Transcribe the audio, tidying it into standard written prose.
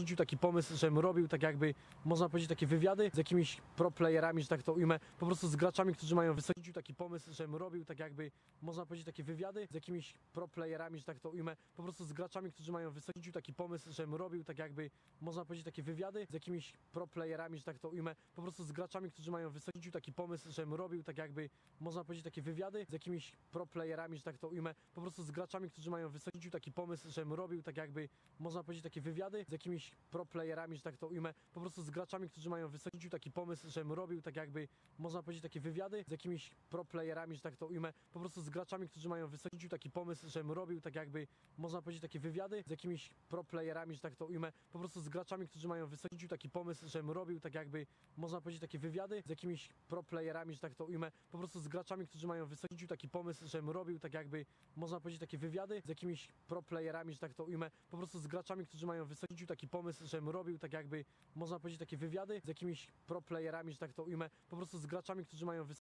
wysadził taki pomysł, żebym robił tak jakby, można powiedzieć, takie wywiady z jakimiś pro-playerami, że tak to ujmę, po prostu z graczami, którzy mają wysadził taki pomysł, żebym robił tak jakby, można powiedzieć, takie wywiady z jakimiś pro-playerami, że tak to ujmę, po prostu z graczami, którzy mają wysadził taki pomysł, żebym robił tak jakby, można powiedzieć, takie wywiady z jakimiś pro-playerami, że tak to ujmę, po prostu z graczami, którzy mają wysadził taki pomysł, żebym robił tak jakby, można powiedzieć, takie wywiady z jakimiś pro-playerami, że tak to ujmę, po prostu z graczami, którzy mają wysadził taki pomysł, żebym robił tak jakby, można powiedzieć, takie wywiady z jakimiś pro-playerami, że tak to ujmę, po prostu z graczami, którzy mają wysadził taki pomysł, żebym robił tak jakby, można powiedzieć, takie wywiady z jakimiś pro-playerami, że tak to ujmę, po prostu z graczami, którzy mają wysadził taki pomysł, żebym robił tak jakby, można powiedzieć, takie wywiady z jakimiś pro-playerami, że tak to ujmę, po prostu z graczami, którzy mają wysadził taki pomysł, żebym robił tak jakby, można powiedzieć, takie wywiady z jakimiś pro-playerami, że tak to ujmę, po prostu z graczami, którzy mają wysadził taki pomysł, żebym robił tak jakby, można powiedzieć, takie wywiady z jakimiś pro-playerami, że tak to ujmę, po prostu z graczami, którzy mają wysadził taki pomysł, żebym robił tak jakby, można powiedzieć, takie wywiady z jakimiś pro-playerami, że tak to ujmę, po prostu z graczami, którzy mają